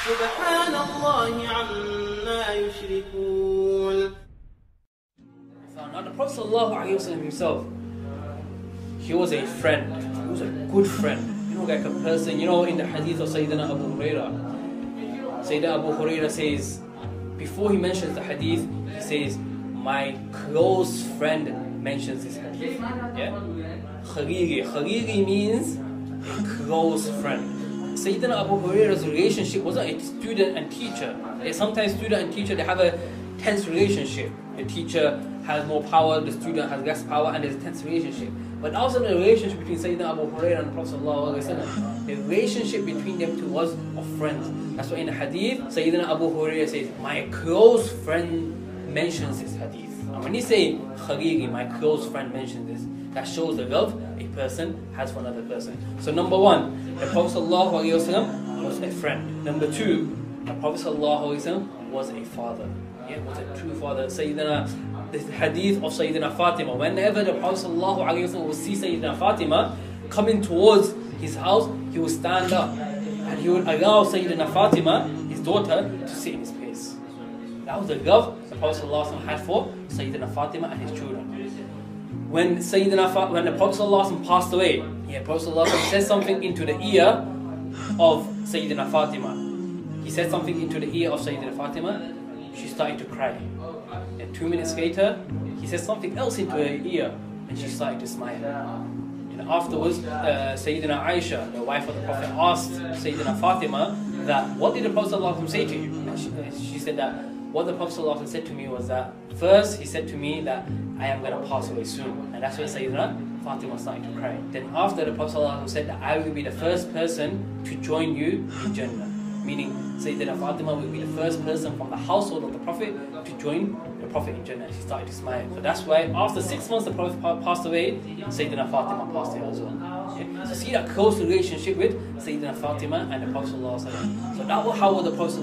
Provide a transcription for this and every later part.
سبحان الله عما يشركون. Now the Prophet ﷺ himself, he was a friend. He was a good friend. You know, like a person, you know, in the hadith of Sayyidina Abu Hurairah, Sayyidina Abu Hurairah says, before he mentions the hadith, he says, my close friend mentions this hadith. Yeah? Khalili. Khalili means a close friend. Sayyidina Abu Hurairah's relationship wasn't a student and teacher. Sometimes student and teacher, they have a tense relationship. The teacher has more power, the student has less power, and there's a tense relationship. But also the relationship between Sayyidina Abu Hurairah and the Prophet ﷺ, the relationship between them two was of friends. That's why in the hadith, Sayyidina Abu Hurairah says, my close friend mentions this hadith. And when you say Khalili, my close friend mentions this, that shows the love a person has for another person. So number one, the Prophet ﷺ was a friend. Number two, the Prophet ﷺ was a father. Yeah, was a true father. The hadith of Sayyidina Fatima, whenever the Prophet ﷺ would see Sayyidina Fatima coming towards his house, he would stand up and he would allow Sayyidina Fatima, his daughter, to sit in his place. That was the love the Prophet ﷺ had for Sayyidina Fatima and his children. When the Prophet ﷺ passed away, the Prophet ﷺ said something into the ear of Sayyidina Fatima. He said something into the ear of Sayyidina Fatima. She started to cry. And 2 minutes later, he said something else into her ear, and she started to smile. And afterwards, Sayyidina Aisha, the wife of the Prophet, asked Sayyidina Fatima that, what did the Prophet ﷺ say to you? And she said that, what the Prophet ﷺ said to me was that, first he said to me that I am going to pass away soon. And that's when Sayyidina Fatima started to cry. Then after the Prophet ﷺ said that I will be the first person to join you in Jannah. Meaning Sayyidina Fatima will be the first person from the household of the Prophet to join the Prophet in Jannah. She started to smile. So that's why after 6 months the Prophet passed away, Sayyidina Fatima passed away as well. Okay? So see that close relationship with Sayyidina Fatima and the Prophet ﷺ. So that was how the Prophet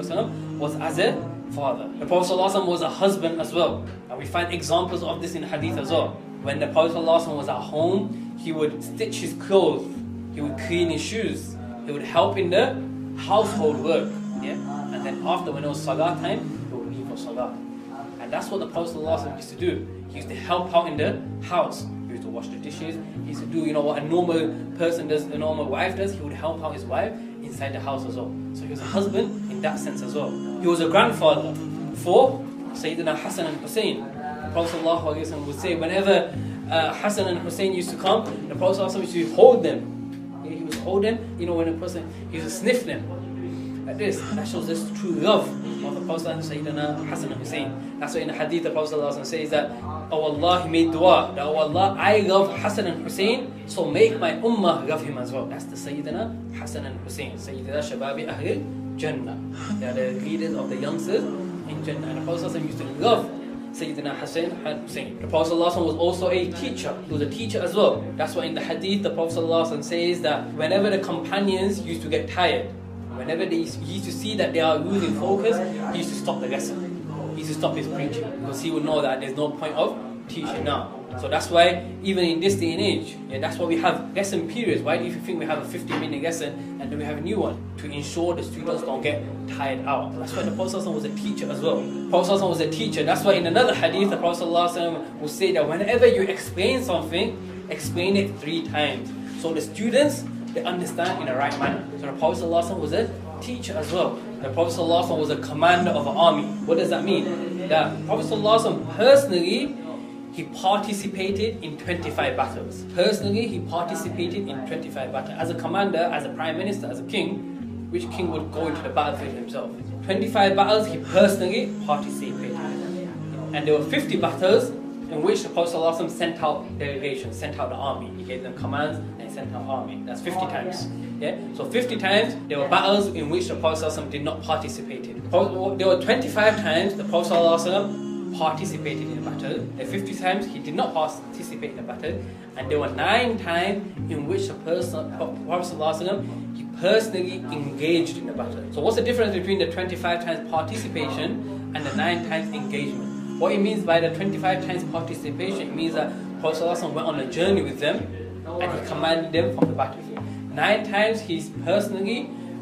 ﷺ was as a father. The Prophet ﷺ was a husband as well. And we find examples of this in the hadith as well. When the Prophet ﷺ was at home, he would stitch his clothes, he would clean his shoes, he would help in the household work, yeah, and then after, when it was salah time, he would leave for salah. And that's what the Prophet ﷺ used to do. He used to help out in the house. He used to wash the dishes. He used to do, you know, what a normal person does, a normal wife does. He would help out his wife inside the house as well. So he was a husband in that sense as well. He was a grandfather for Sayyidina Hassan and Hussein. The Prophet ﷺ would say, whenever Hassan and Hussein used to come, the Prophet ﷺ used to hold them. He was holding, you know, when a person, he used to sniff them like this. And that shows this true love of the Prophet Sayyidina Hassan and Hussein. That's why in the hadith the Prophet says that, oh Allah, he made dua, that oh Allah, I love Hassan and Hussein, so make my ummah love him as well. That's the Sayyidina Hassan and Hussein, Sayyidina Shababi Ahlil Jannah. They are the leaders of the youngsters in Jannah. And the Prophet used to love Sayyidina Hassan and Hussein. The Prophet ﷺ was also a teacher. He was a teacher as well. That's why in the hadith the Prophet ﷺ says that whenever the companions used to get tired, whenever he used to see that they are losing focus, he used to stop the lesson. He used to stop his preaching, because he would know that there's no point of teaching now. So that's why even in this day and age, that's why we have lesson periods. Why do you think we have a 15-minute lesson and then we have a new one? To ensure the students don't get tired out. That's why the Prophet ﷺ was a teacher as well. The Prophet ﷺ was a teacher. That's why in another hadith the Prophet ﷺ will say that whenever you explain something, explain it 3 times. So the students, they understand in the right manner. So the Prophet ﷺ was a teacher as well. The Prophet ﷺ was a commander of an army. What does that mean? That the Prophet ﷺ personally, he participated in 25 battles. Personally, he participated in 25 battles. As a commander, as a prime minister, as a king, which king would go into the battlefield himself? 25 battles he personally participated in. And there were 50 battles in which the Prophet ﷺ sent out delegations, sent out the army. He gave them commands and he sent out army. That's 50 times. Yeah? So 50 times there were battles in which the Prophet ﷺ did not participate in. There were 25 times the Prophet ﷺ participated in a battle. There were 50 times he did not participate in a battle. And there were 9 times in which the Prophet ﷺ, he personally engaged in a battle. So what's the difference between the 25 times participation and the 9 times engagement? What it means by the 25 times participation, it means that Prophet ﷺ went on a journey with them and he commanded them from the battlefield. 9 times he's personally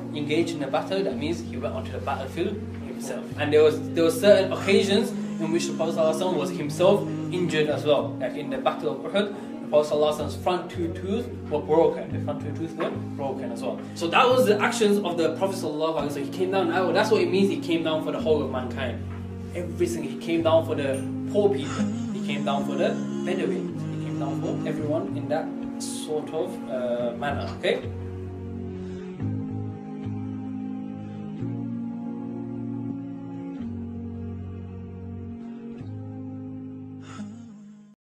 engaged in a battle, that means he went onto the battlefield himself. And there was certain occasions in which the Prophet ﷺ was himself injured as well. Like in the Battle of Uhud, the Prophet ﷺ's front two teeth were broken. The front two teeth were broken as well. So that was the actions of the Prophet ﷺ. He came down. That's what it means. He came down for the whole of mankind. Everything. He came down for the poor people. He came down for the Bedouins. He came down for everyone in that sort of manner. Okay.